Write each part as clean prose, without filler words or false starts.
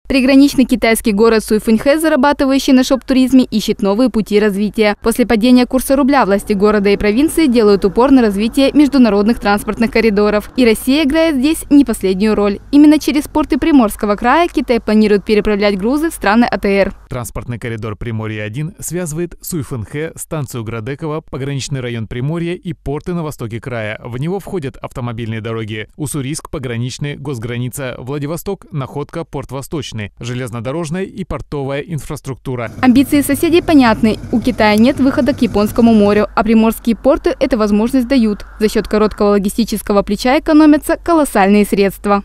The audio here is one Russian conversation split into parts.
Приграничный китайский город Суйфэнхэ, зарабатывающий на шоп-туризме, ищет новые пути развития. После падения курса рубля власти города и провинции делают упор на развитие международных транспортных коридоров. И Россия играет здесь не последнюю роль. Именно через порты Приморского края Китай планирует переправлять грузы в страны АТР. Транспортный коридор Приморье-1 связывает Суйфэнхэ, станцию Градекова, пограничный район Приморья и порты на востоке края. В него входят автомобильные дороги Уссурийск, пограничный, госграница, Владивосток, Находка, порт Восточный, железнодорожная и портовая инфраструктура. Амбиции соседей понятны. У Китая нет выхода к Японскому морю, а приморские порты эту возможность дают. За счет короткого логистического плеча экономятся колоссальные средства.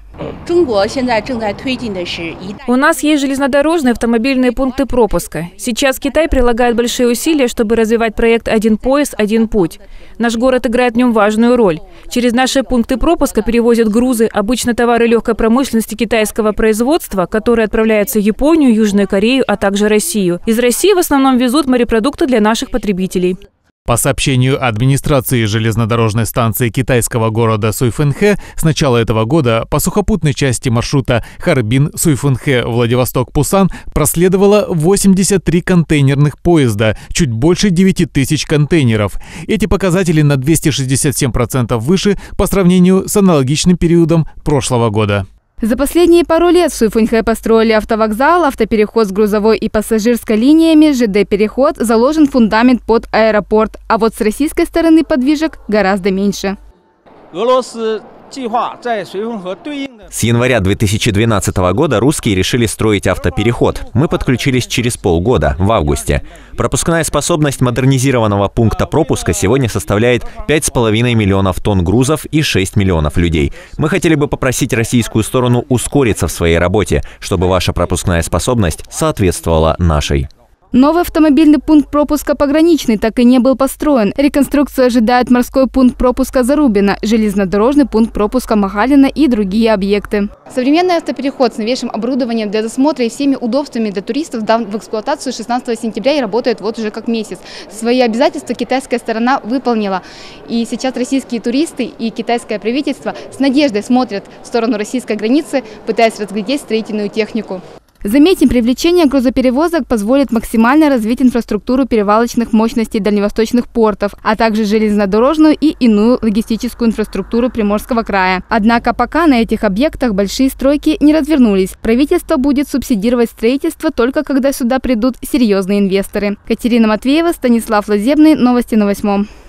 У нас есть железнодорожные автомобильные пункты пропуска. Сейчас Китай прилагает большие усилия, чтобы развивать проект «Один пояс, один путь». Наш город играет в нем важную роль. Через наши пункты пропуска перевозят грузы, обычно товары легкой промышленности китайского производства, которые отправляются в Японию, Южную Корею, а также Россию. Из России в основном везут морепродукты для наших потребителей. По сообщению администрации железнодорожной станции китайского города Суйфэнхэ, с начала этого года по сухопутной части маршрута Харбин-Суйфэнхэ-Владивосток-Пусан проследовало 83 контейнерных поезда, чуть больше 9000 контейнеров. Эти показатели на 267% выше по сравнению с аналогичным периодом прошлого года. За последние пару лет в Суйфэнхэ построили автовокзал, автопереход с грузовой и пассажирской линиями, ЖД-переход, заложен фундамент под аэропорт. А вот с российской стороны подвижек гораздо меньше. С января 2012 года русские решили строить автопереход. Мы подключились через полгода, в августе. Пропускная способность модернизированного пункта пропуска сегодня составляет 5,5 миллионов тонн грузов и 6 миллионов людей. Мы хотели бы попросить российскую сторону ускориться в своей работе, чтобы ваша пропускная способность соответствовала нашей. Новый автомобильный пункт пропуска «Пограничный» так и не был построен. Реконструкцию ожидает морской пункт пропуска «Зарубино», железнодорожный пункт пропуска «Махалино» и другие объекты. Современный автопереход с новейшим оборудованием для досмотра и всеми удобствами для туристов сдан в эксплуатацию 16 сентября и работает вот уже как месяц. Свои обязательства китайская сторона выполнила. И сейчас российские туристы и китайское правительство с надеждой смотрят в сторону российской границы, пытаясь разглядеть строительную технику. Заметим, привлечение грузоперевозок позволит максимально развить инфраструктуру перевалочных мощностей дальневосточных портов, а также железнодорожную и иную логистическую инфраструктуру Приморского края. Однако пока на этих объектах большие стройки не развернулись. Правительство будет субсидировать строительство только когда сюда придут серьезные инвесторы. Катерина Матвеева, Станислав Лазебный. Новости на 8.